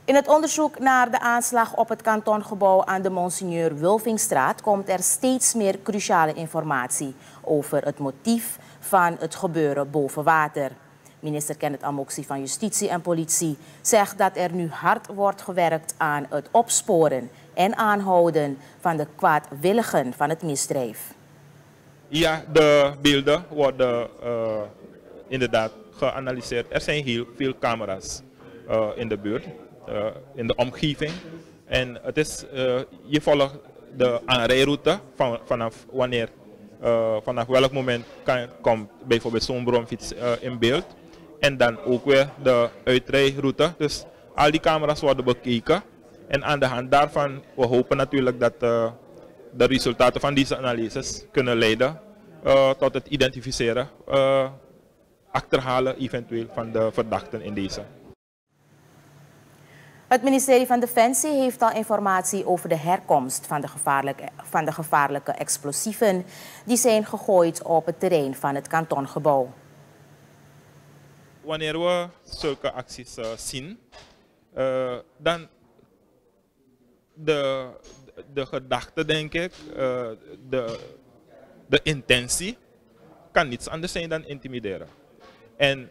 In het onderzoek naar de aanslag op het kantongebouw aan de Monseigneur Wulvingstraat komt er steeds meer cruciale informatie over het motief van het gebeuren boven water. Minister Kenneth Amoxie van Justitie en Politie zegt dat er nu hard wordt gewerkt aan het opsporen en aanhouden van de kwaadwilligen van het misdrijf. Ja, de beelden worden inderdaad geanalyseerd. Er zijn heel veel camera's in de buurt, in de omgeving. En het is, je volgt de aanrijroute vanaf welk moment komt bijvoorbeeld zo'n bromfiets in beeld. En dan ook weer de uitrijroute. Dus al die camera's worden bekeken. En aan de hand daarvan, we hopen natuurlijk dat de resultaten van deze analyses kunnen leiden tot het identificeren, achterhalen eventueel van de verdachten in deze. Het ministerie van Defensie heeft al informatie over de herkomst van de gevaarlijke explosieven die zijn gegooid op het terrein van het kantongebouw. Wanneer we zulke acties zien, dan de gedachte, denk ik, de intentie kan niets anders zijn dan intimideren. En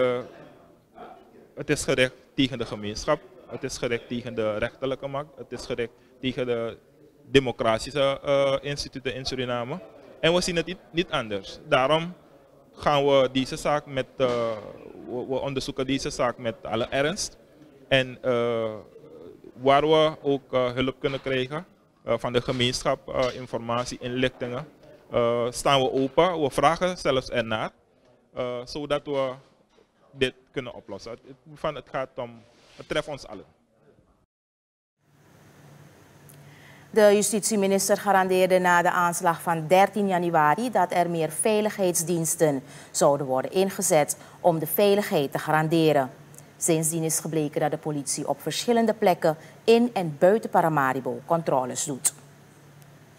het is gericht tegen de gemeenschap, het is gericht tegen de rechterlijke macht, het is gericht tegen de democratische instituten in Suriname. En we zien het niet anders. Daarom gaan we deze zaak we onderzoeken deze zaak met alle ernst. En waar we ook hulp kunnen krijgen van de gemeenschap, informatie, inlichtingen, staan we open. We vragen zelfs ernaar, zodat we dit kunnen oplossen. Het treft ons allen. De justitieminister garandeerde na de aanslag van 13 januari dat er meer veiligheidsdiensten zouden worden ingezet om de veiligheid te garanderen. Sindsdien is gebleken dat de politie op verschillende plekken in en buiten Paramaribo controles doet.